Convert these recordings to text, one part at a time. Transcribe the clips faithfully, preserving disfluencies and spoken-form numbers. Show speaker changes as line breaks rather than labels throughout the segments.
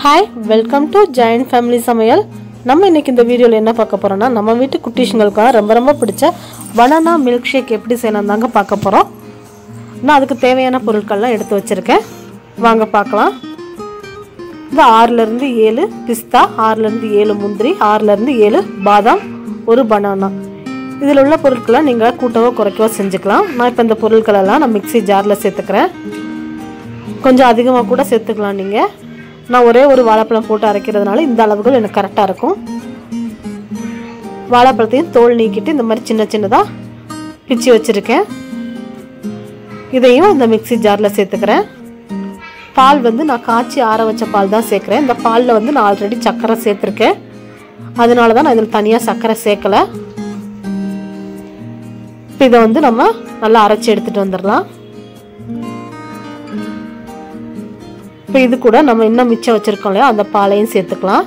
Hi, welcome to Giant Family Samayal. நம்ம இன்னைக்கு இந்த வீடியோல என்ன பார்க்க போறோம்னா நம்ம வீட்டு குட்டீஸ்களுக்கு ரொம்ப ரொம்ப பிடிச்ச banana milkshake எப்படி செய்யலாம்தாங்க பார்க்க போறோம். நான் அதுக்கு தேவையான பொருட்கள் எல்லாம் எடுத்து வச்சிருக்கேன். வாங்க பார்க்கலாம். இந்த ஆறுல இருந்து ஏழு பிஸ்தா, ஆறுல இருந்து ஏழு முந்திரி, ஆறுல இருந்து ஏழு பாதாம், ஒரு banana. இதில் உள்ள பொருட்களை நீங்க கூட்டவோ குறைக்கவோ செஞ்சுக்கலாம். நான் இப்போ இந்த பொருட்கள் எல்லாம் நான் மிக்ஸி ஜார்ல சேர்த்துக்கிறேன். கொஞ்சம் அதிகமாக கூட சேர்த்துக்கலாம் நீங்க. நான் ஒரே ஒரு வாழைப்பழம் போட்டு அரைக்கிறதுனால இந்த அளவுகள் எனக்கு கரெக்டா இருக்கும். வாழைப்பழத்தையும் தோல் நீக்கிட்டு இந்த மாதிரி சின்ன சின்னதா பிச்சி வச்சிருக்கேன். இதையும் இந்த மிக்ஸி ஜார்ல சேர்த்துக்கிறேன். பால் வந்து நான் காய்ச்சி ஆற வச்ச பால் தான் சேர்க்கிறேன். இந்த பால்ல வந்து நான் ஆல்ரெடி சக்கரை சேர்த்திருக்கேன். அதனால தான் நான் இதில் தனியா சக்கரை சேர்க்கல. இதை வந்து நம்ம நல்லா அரைச்சி எடுத்துட்டு வந்துடலாம். இப்போ இது கூட நம்ம இன்னும் மிச்சம் வச்சிருக்கோம் இல்லையா அந்த பாலையும் சேர்த்துக்கலாம்.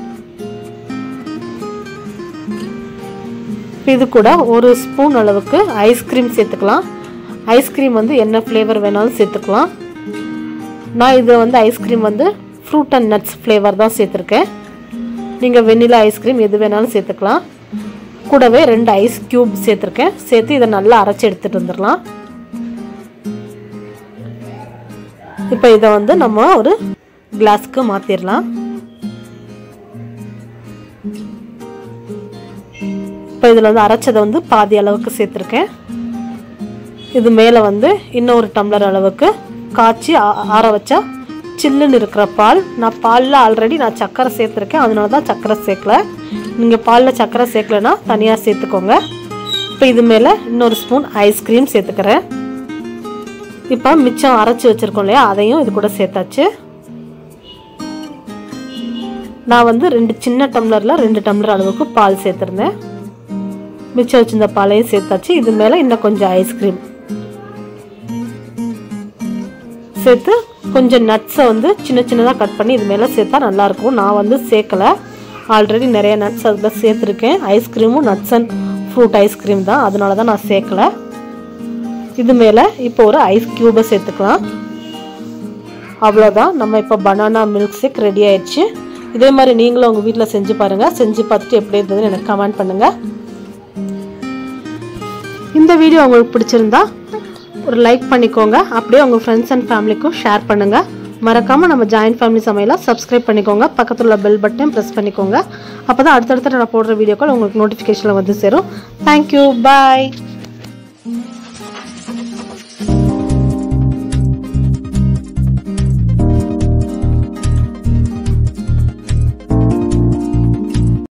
இது கூட ஒரு ஸ்பூன் அளவுக்கு ஐஸ்கிரீம் சேர்த்துக்கலாம். ஐஸ்கிரீம் வந்து என்ன ஃப்ளேவர் வேணாலும் சேர்த்துக்கலாம். நான் இதில் வந்து ஐஸ்கிரீம் வந்து ஃப்ரூட் அண்ட் நட்ஸ் ஃப்ளேவர் தான் சேர்த்துருக்கேன். நீங்கள் வெண்ணிலா ஐஸ்கிரீம் எது வேணாலும் சேர்த்துக்கலாம். கூடவே ரெண்டு ஐஸ் கியூப் சேர்த்துருக்கேன். சேர்த்து இதை நல்லா அரைச்சி எடுத்துகிட்டு வந்துடலாம். இப்போ இதை வந்து நம்ம ஒரு கிளாஸ்க்கு மாற்றிடலாம். இப்போ இதில் வந்து அரைச்சதை வந்து பாதி அளவுக்கு சேர்த்துருக்கேன். இது மேலே வந்து இன்னொரு டம்ளர் அளவுக்கு காய்ச்சி ஆற வச்சா சில்லுன்னு இருக்கிற பால். நான் பாலில் ஆல்ரெடி நான் சக்கரை சேர்த்துருக்கேன். அதனால தான் சக்கரை சேர்க்கல. நீங்கள் பாலில் சக்கரை சேர்க்கலன்னா தனியாக சேர்த்துக்கோங்க. இப்போ இது மேலே இன்னொரு ஸ்பூன் ஐஸ்கிரீம் சேர்த்துக்கிறேன். இப்போ மிச்சம் அரைச்சி வச்சிருக்கோம் இல்லையா அதையும் இது கூட சேர்த்தாச்சு. நான் வந்து ரெண்டு சின்ன டம்ளர்ல ரெண்டு டம்ளர் அளவுக்கு பால் சேர்த்துருந்தேன். மிச்சம் வச்சிருந்த பாலையும் சேர்த்தாச்சு. இது மேலே இன்னும் கொஞ்சம் ஐஸ்கிரீம் சேர்த்து கொஞ்சம் நட்ஸை வந்து சின்ன சின்னதாக கட் பண்ணி இது மேலே சேர்த்தா நல்லாயிருக்கும். நான் வந்து சேர்க்கலை. ஆல்ரெடி நிறைய நட்ஸ் அதில் சேர்த்துருக்கேன். ஐஸ்கிரீமும் நட்ஸ் அண்ட் ஃப்ரூட் ஐஸ்கிரீம் தான், அதனால தான் நான் சேர்க்கலை. இது மேலே இப்போ ஒரு ஐஸ் கியூபை சேர்த்துக்கலாம். அவ்வளோதான், நம்ம இப்போ பனானா மில்க் ஷேக் ரெடி ஆயிடுச்சு. இதே மாதிரி நீங்களும் உங்கள் வீட்டில் செஞ்சு பாருங்கள். செஞ்சு பார்த்துட்டு எப்படி இருந்ததுன்னு எனக்கு கமெண்ட் பண்ணுங்கள். இந்த வீடியோ உங்களுக்கு பிடிச்சிருந்தா ஒரு லைக் பண்ணிக்கோங்க. அப்படியே உங்கள் ஃப்ரெண்ட்ஸ் அண்ட் ஃபேமிலிக்கும் ஷேர் பண்ணுங்கள். மறக்காமல் நம்ம ஜாயின்ட் ஃபேமிலி சமையலை சப்ஸ்கிரைப் பண்ணிக்கோங்க. பக்கத்தில் உள்ள பெல் பட்டனையும் ப்ரெஸ் பண்ணிக்கோங்க. அப்போ தான் அடுத்தடுத்து நான் போடுற வீடியோக்கள் உங்களுக்கு நோட்டிஃபிகேஷனில் வந்து சேரும். தேங்க்யூ, பாய்.